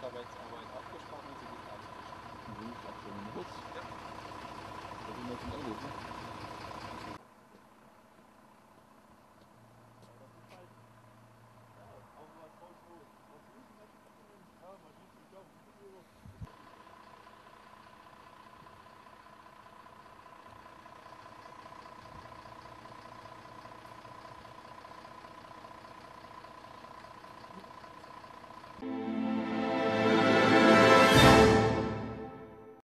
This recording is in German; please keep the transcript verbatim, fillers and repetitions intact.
Öffentlichkeitsarbeit abgesprochen, sie liegt ausgeschrieben. Mhm, ich hab schon einen Bus. Ja. Da sind wir zum Anrufen.